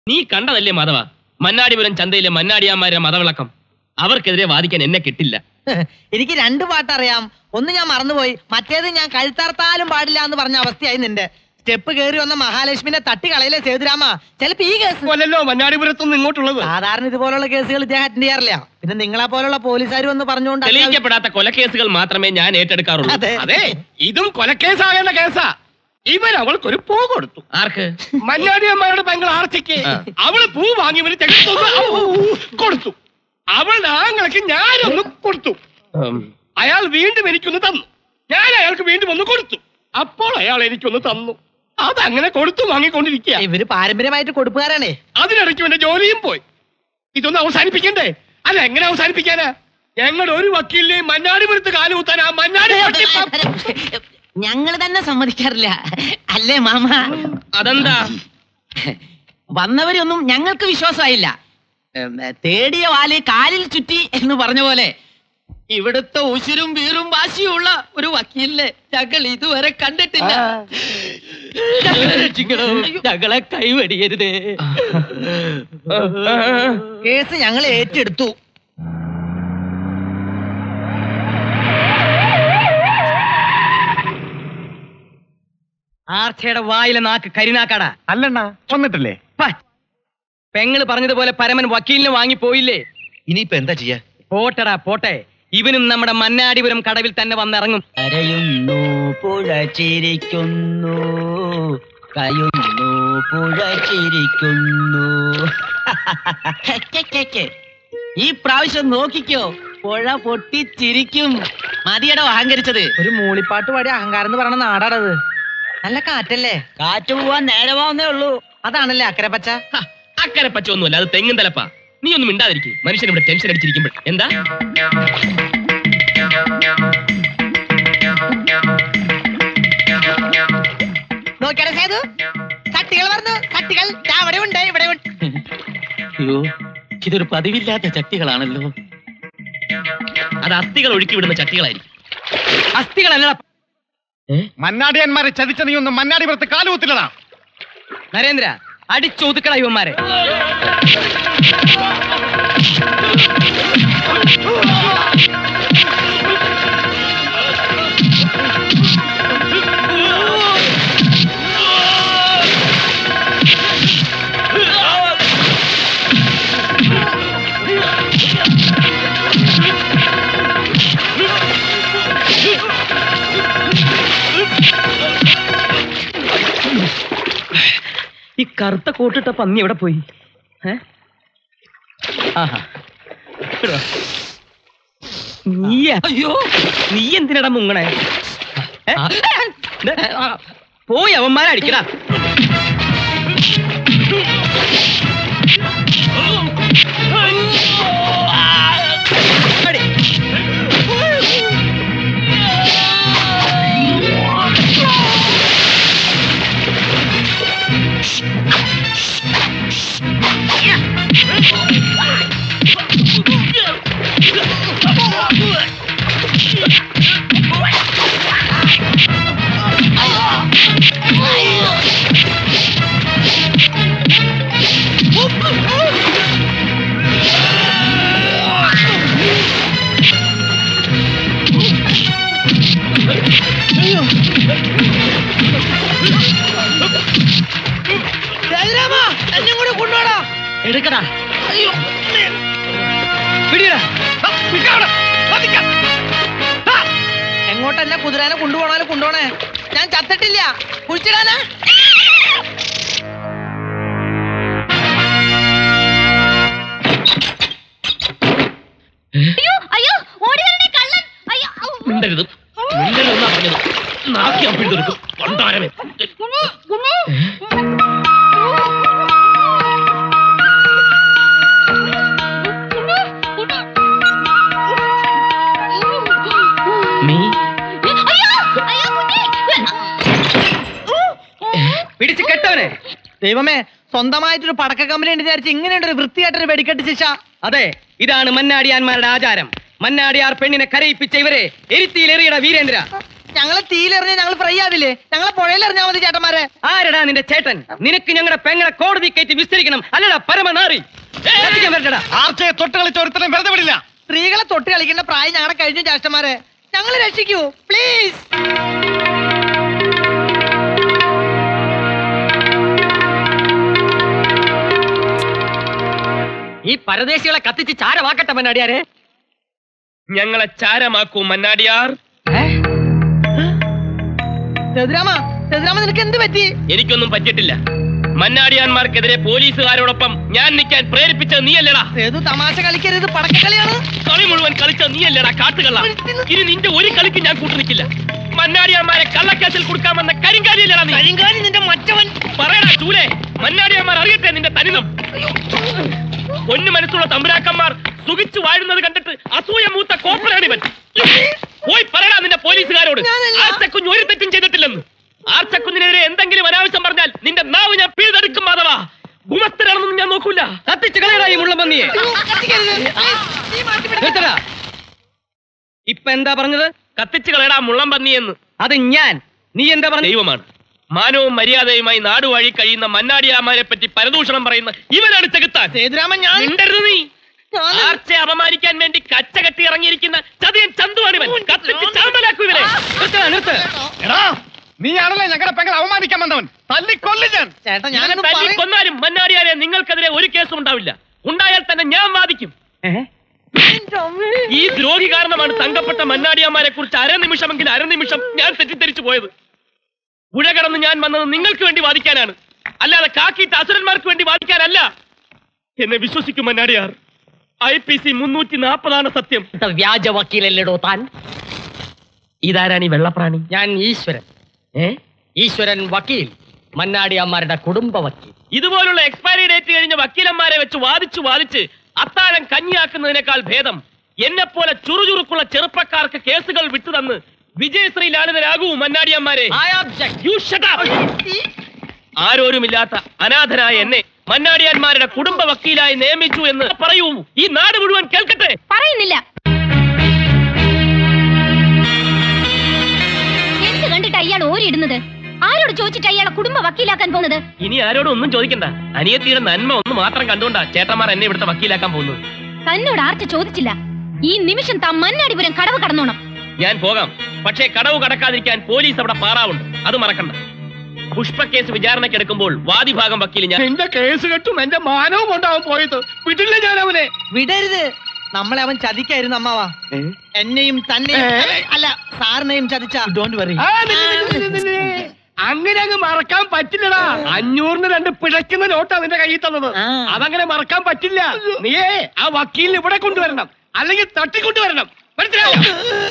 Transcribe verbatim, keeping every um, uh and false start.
നീ കണ്ടതല്ലേ മാധവ, മന്നാടിപുരം ചന്തയിലെ മന്നാടിയാന്മാരുടെ മതവിളക്കം. അവർക്കെതിരെ വാദിക്കാൻ എന്നെ കിട്ടില്ല. എനിക്ക് രണ്ട് പാട്ടറിയാം. ഒന്ന് ഞാൻ മറന്നുപോയി, മറ്റേത് ഞാൻ കഴുത്തർത്താലും പാടില്ല എന്ന് പറഞ്ഞ അവസ്ഥയായി നിന്റെ. സ്റ്റെപ്പ് കയറി വന്ന മഹാലക്ഷ്മിനെ തട്ടി കളയിലെ സേതുരാമ. ചിലപ്പോ ഈ കേസ് കൊല്ലല്ലോ മന്നാടിപുരത്തൊന്നും ഇങ്ങോട്ടുള്ളത്. സാധാരണ ഇതുപോലുള്ള കേസുകൾ ഇദ്ദേഹം അറ്റൻഡ് ചെയ്യാറില്ല. പിന്നെ നിങ്ങളെ പോലുള്ള പോലീസുകാർ വന്ന് പറഞ്ഞുകൊണ്ട് തെളിയിക്കപ്പെടാത്ത കൊലക്കേസുകൾ മാത്രമേ ഞാൻ ഏറ്റെടുക്കാറുള്ളൂ. അതെ, ഇതും കൊലക്കേസാകേണ്ട കേസാ. ഇവൻ അവൾക്കൊരു പൂ കൊടുത്തു. ആർക്ക്? മന്നാടിയമ്മയുടെ പെങ്ങൾ ആർച്ചയ്ക്ക്. അവള് പൂ വാങ്ങി ഇവന് കൊടുത്തു. അവളുടെ ആങ്ങൾക്ക് ഞാനൊന്ന് കൊടുത്തു. അയാൾ വീണ്ടും എനിക്കൊന്ന് തന്നു. ഞാൻ അയാൾക്ക് വീണ്ടും ഒന്ന് കൊടുത്തു. അപ്പോൾ അയാൾ എനിക്കൊന്ന് തന്നു. അതങ്ങനെ കൊടുത്തു വാങ്ങിക്കൊണ്ടിരിക്കുക. ഇവര് പാരമ്പര്യമായിട്ട് കൊടുപ്പുകാരാണേ. അതിനിടയ്ക്ക് എന്റെ ജോലിയും പോയി. ഇതൊന്ന് അവസാനിപ്പിക്കണ്ടേ? അല്ല, എങ്ങനെ അവസാനിപ്പിക്കാനാ? ഞങ്ങളുടെ ഒരു വക്കീലിനെയും മന്നാടിപുരത്ത് കാലുകുത്താൻ ആ മന്നാടി ഞങ്ങൾ തന്നെ സമ്മതിക്കാറില്ല അല്ലേ മാമ? അതെന്താ? വന്നവരൊന്നും ഞങ്ങൾക്ക് വിശ്വാസമായില്ല. തേടിയ വാല് കാലിൽ ചുറ്റി എന്ന് പറഞ്ഞ പോലെ ഇവിടുത്തെ ഉശിരും വീറും വാശിയുള്ള ഒരു വക്കീലിനെ ഞങ്ങൾ ഇതുവരെ കണ്ടിട്ടില്ല. ഞങ്ങളെ കൈവടിയരുതേ. കേസ് ഞങ്ങൾ ഏറ്റെടുത്തു. ആർച്ചയുടെ വായിലെ നാക്ക് കരിനാക്കാടാ. അല്ലണ്ണ വന്നിട്ടില്ലേ? പെങ്ങള് പറഞ്ഞതുപോലെ പരമൻ വക്കീലിനെ വാങ്ങിപ്പോയില്ലേ? ഇനിയിപ്പോ എന്താ ചെയ്യാ? പോട്ടടാ പോട്ടെ, ഇവനും നമ്മുടെ മന്നാടിപുരം കടവിൽ തന്നെ വന്നിറങ്ങും. കരയുന്നു പുഴ ചിരിക്കുന്നു, കയുന്നു പുഴ ചിരിക്കുന്നു. ഈ പ്രാവശ്യം നോക്കിക്കോ, പുഴ പൊട്ടിച്ചിരിക്കും. മതിയടോ അഹങ്കരിച്ചത്. ഒരു മൂളിപ്പാട്ട് പാടി അഹങ്കാരം എന്ന് പറയണ നാടാടത്. നല്ല കാറ്റല്ലേ? കാറ്റ് പോവാൻ നേരമാവുന്നേ ഉള്ളൂ. അതാണല്ലേ അക്കരപ്പച്ച. അക്കരെ പച്ചൊന്നുമല്ല, അത് തെങ്ങും തലപ്പാ. നീ ഒന്നും മിണ്ടാതിരിക്കും. മനുഷ്യൻ ഇവിടെ ടെൻഷൻ അടിച്ചിരിക്കുമ്പോൾ എന്താ? നോക്കിയാടെ സേതു, ചട്ടികൾ പറഞ്ഞു. ചട്ടികൾ അവിടെ ഉണ്ട്, ഇവിടെ ഉണ്ട്. അയ്യോ, ഇതൊരു പതിവില്ലാത്ത ചട്ടികളാണല്ലോ. അത് അസ്ഥികൾ ഒഴുക്കി വിടുന്ന ചട്ടികളായിരിക്കും. അസ്ഥികളല്ല. മന്നാടിയന്മാരെ ചതിച്ച നീ ഒന്നും മന്നാടിപുരത്ത് കാലുകുത്തില്ലടാ. നരേന്ദ്ര, അടിച്ചൊതുക്കട ഇവന്മാരെ. ഈ കറുത്ത കോട്ടിട്ട പന്നി എവിടെ പോയി? നീ അയ്യോ, നീ എന്തിനടാ മുങ്ങണേ? പോയി അവന്മാരെ അടിക്കടാ. എടുക്കടാ. എങ്ങോട്ടല്ല കുതിരാനെ കൊണ്ടുപോണാലും കൊണ്ടുപോണേ. ഞാൻ ചത്തിട്ടില്ല. കുഴിച്ചിടാനാ? മിണ്ടരുത്, മിണ്ടരുതെന്നാ പറഞ്ഞത്. നാക്കി അപ്പിടുത്തെടുക്കും കൊണ്ടാരമേ. പിടിച്ച് കെട്ടവനെ. ദൈവമേ, സ്വന്തമായിട്ടൊരു പടക്ക കമ്പനി ഉണ്ട് വിചാരിച്ച് ഇങ്ങനെയുണ്ടൊരു വൃത്തിയായിട്ടൊരു വെടിക്കെട്ട് ശിക്ഷ. അതെ, ഇതാണ് മന്നാടിയാന്മാരുടെ ആചാരം. മന്നാടിയാർ പെണ്ണിനെ കരയിപ്പിച്ച ഇവരെ എരിത്തിയിലെറിയട വീരേന്ദ്ര. ഞങ്ങളെ തീയിലെറിഞ്ഞ ഞങ്ങൾ ഫ്രൈ ആവില്ലേ? ഞങ്ങളെ പുഴയിലെറിഞ്ഞാൽ മതി ചേട്ടന്മാരെ. ആരടാ നിന്റെ ചേട്ടൻ? നിനക്ക് ഞങ്ങളുടെ പെങ്ങളെ കോടതി കയറ്റി വിസ്തരിക്കണം അല്ലടാ പരമനാറി. ആർച്ചയെ തൊട്ട് കളിച്ച ഒരുത്തരം വെറുതെ വിടില്ല. സ്ത്രീകളെ തൊട്ട് കളിക്കേണ്ട പ്രായം ഞങ്ങളെ കഴിഞ്ഞു ചേട്ടന്മാരെ. ഞങ്ങളെ രക്ഷിക്കൂ പ്ലീസ്. ഈ പരദേശികളെ കത്തിച്ച് ചാരമാക്കട്ടെ മന്നാടിയാരെ. ഞങ്ങളെ ചാരമാക്കൂ മന്നാടിയാർ. സേതുരാമ, സേതുരാമ നിനക്ക് എന്ത് പറ്റി? എനിക്കൊന്നും പറ്റിയിട്ടില്ല. മന്നാടിയാന്മാർക്കെതിരെ പോലീസുകാരോടൊപ്പം ഞാൻ നിൽക്കാൻ പ്രേരിപ്പിച്ചത് നീയല്ലടാ. സേതു തമാശ കളിക്കരുത്, പടക്കക്കളിയാണ്. കളി മുഴുവൻ കളിച്ചത് നീയല്ലടാ കാട്ടുകള്ള. ഇനി നിന്റെ ഒരു കളിക്ക് ഞാൻ കൂട്ടു നിൽക്കില്ല. മന്നാടിയാന്മാരെ കള്ളക്കേസിൽ കൊടുക്കാമെന്ന കരിങ്കാലിയല്ലടാ നീ. കരിങ്കാലി നിന്റെ മറ്റവൻ. പറയടാ ചൂലേ, മന്നാടിയാന്മാർ അറിയട്ടെ നിന്റെ തനിതം. പൊന്നു മനസ്സുള്ള തമ്പുരാക്കന്മാർ സുഖിച്ചു വാഴുന്നത് കണ്ടിട്ട് അസൂയ മൂത്ത കോപ്പറാണിവൻ. പോയി പറയടാ നിന്റെ പോലീസുകാരോട് ആർച്ചക്കുഞ്ഞ് ഒരു തെറ്റും ചെയ്തിട്ടില്ലെന്ന്. ആർച്ചക്കുഞ്ഞിനെതിരെ എന്തെങ്കിലും അനാവശ്യം പറഞ്ഞാൽ നിന്റെ നാവ് ഞാൻ പിഴുതെടുക്കും മാധവാ. ഗുമസ്തരാണെന്നൊന്നും ഞാൻ നോക്കൂല. കത്തിച്ച് കളയടാ ഈ മുള്ളമ്പന്നിയെ. ഇപ്പൊ എന്താ പറഞ്ഞത്? കത്തിച്ച് കളയടാ മുള്ളംപന്നിയെന്ന്. അത് ഞാൻ. നീ എന്താ പറഞ്ഞ? ദൈവമാണ്. മാനവും മര്യാദയുമായി നാടുവഴി കഴിയുന്ന മന്നാടിയാമാരെ പറ്റി പരദൂഷണം പറയുന്ന ഇവനാണ് ചെകുത്താൻ. സേതുരാമൻ ഞാൻ മിണ്ടരുത് നീ. ആർച്ചയെ അപമാനിക്കാൻ വേണ്ടി കച്ചകെട്ടി ഇറങ്ങിയിരിക്കുന്ന ചതിയൻ ചന്തുവാണിവൻ. കത്തിച്ച് ചാമ്പലാക്കൂ ഇവരെ. എടാ, നീയാണല്ലേ ഞങ്ങളുടെ പെങ്ങളെ അവമാനിക്കാൻ വന്നവൻ. തല്ലിക്കൊല്ലു ഞാൻ. ചേട്ടാ ഞാൻ കൊന്നാലും മന്നാടിയാരെ നിങ്ങൾക്കെതിരെ ഒരു കേസും ഉണ്ടാവില്ല. ഉണ്ടായാൽ തന്നെ ഞാൻ വാദിക്കും. ഈ ദ്രോഹി കാരണമാണ് തങ്കപ്പെട്ട മന്നാടിയാമാരെ കുറിച്ച് അരനിമിഷമെങ്കിലും അരനിമിഷം ഞാൻ തെറ്റിദ്ധരിച്ചു പോയത്. പുഴ കടന്ന് ഞാൻ വന്നത് നിങ്ങൾക്ക് വേണ്ടി വാദിക്കാനാണ്, അല്ലാതെ കാക്കിയിട്ട് അസുരന്മാർക്ക് വേണ്ടി വാദിക്കാനല്ല. എന്നെ വിശ്വസിക്കും മന്നാടിയാർ. ഐ പി സി മുന്നൂറ്റി നാൽപ്പതാണ് സത്യം. വ്യാജ വക്കീലല്ലേടോ താൻ? ഇതാരാണ് ഈ വെള്ളപ്രാണി? ഞാൻ ഈശ്വരൻ. ഏ ഈശ്വരൻ വക്കീൽ, മന്നാടിയാന്മാരുടെ കുടുംബ വക്കീൽ. ഇതുപോലുള്ള എക്സ്പയറി ഡേറ്റ് കഴിഞ്ഞ വക്കീലന്മാരെ വെച്ച് വാദിച്ചു വാദിച്ച് അത്താഴം കഞ്ഞിയാക്കുന്നതിനേക്കാൾ ഭേദം എന്നെപ്പോലെ ചുറുചുറുക്കുള്ള ചെറുപ്പക്കാർക്ക് കേസുകൾ വിട്ടുതന്ന് വിജയശ്രീ ലാളിതരാകൂ മന്നാടിയന്മാരെ. ആരോരുമില്ലാത്ത അനാഥനായ എന്നെ മന്നാടിയാന്മാരുടെ കുടുംബ വക്കീലായി നിയമിച്ചു എന്ന് പറയൂ. ഈ നാട് മുഴുവൻ കേൾക്കട്ടെ. പറയുന്നില്ല. എന്ത് കണ്ടിട്ട് അയാൾ ഓരിടുന്നത്? ആരോട് ചോദിച്ചിട്ട് അയാളെ കുടുംബ വക്കീലാക്കാൻ പോകുന്നത്? ഇനി ആരോടും ഒന്നും ചോദിക്കണ്ട. അനിയത്തിയുടെ നന്മ ഒന്ന് മാത്രം കണ്ടുകൊണ്ടാ ചേട്ടന്മാർ എന്നെ ഇവിടുത്തെ വക്കീലാക്കാൻ പോകുന്നത്. തന്നോട് ആർച്ച ചോദിച്ചില്ല. ഈ നിമിഷം താൻ മന്നാടിപുരം കടവ് കടന്നോണം. ഞാൻ പോകാം, പക്ഷേ കടവ് കടക്കാതിരിക്കാൻ പോലീസ് അവിടെ പാറാവുണ്ട്. അത് മറക്കണ്ട. പുഷ്പ കേസ് വിചാരണയ്ക്ക് എടുക്കുമ്പോൾ വാദിഭാഗം വക്കീൽ ഞാൻ. എന്റെ കേസ് കെട്ടും എന്റെ മാനവും കൊണ്ടാവും പോയത്. വിടില്ല ഞാൻ അവനെ. വിടരുത്. നമ്മളെ അവൻ ചതിക്കായിരുന്നു അമ്മാവാ. എന്നെയും തന്നെയും അല്ല സാറിനെയും ചതിച്ച. Don't worry. അങ്ങനെ അങ്ങ് മറക്കാൻ പറ്റില്ലടാ. അഞ്ഞൂറിന് രണ്ട് പിഴയ്ക്കുന്ന നോട്ടാ നിന്റെ കയ്യിൽ തന്നത്. അതങ്ങനെ മറക്കാൻ പറ്റില്ല. നീയേ ആ വക്കീലിന് ഇവിടെ കൊണ്ടുവരണം, അല്ലെങ്കിൽ തട്ടിക്കൊണ്ടുവരണം. മനസ്സിലായോ?